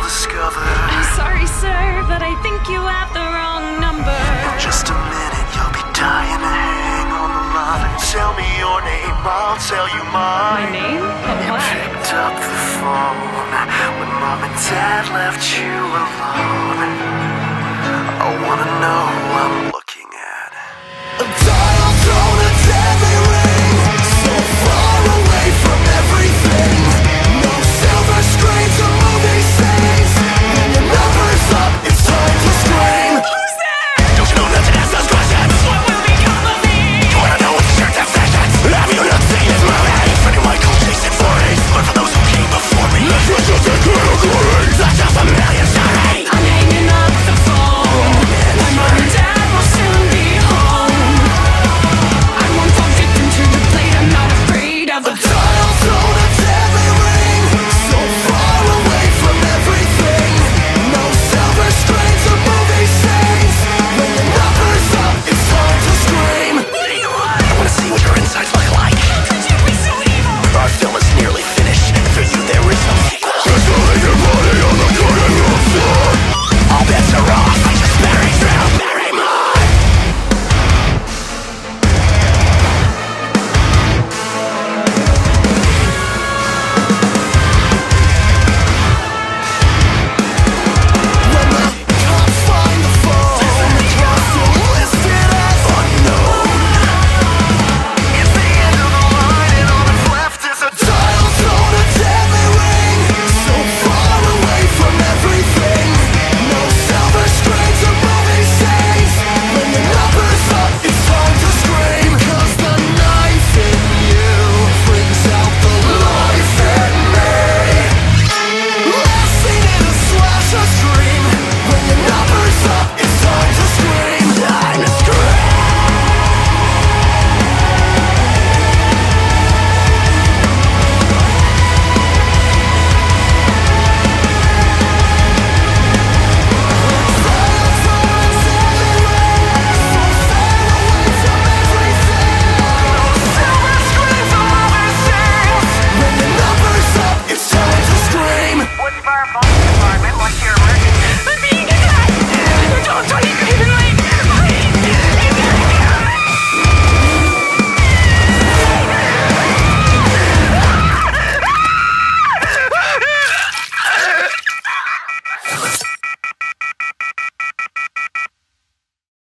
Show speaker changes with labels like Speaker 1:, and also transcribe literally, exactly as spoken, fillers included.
Speaker 1: discover.
Speaker 2: I'm sorry, sir, but I think you have the wrong number.
Speaker 1: In just a minute, you'll be dying to hang on the line. Tell me your name, I'll tell you mine.
Speaker 2: My name? But
Speaker 1: You
Speaker 2: what?
Speaker 1: picked up the phone when mom and dad left you alone. I wanna know I'm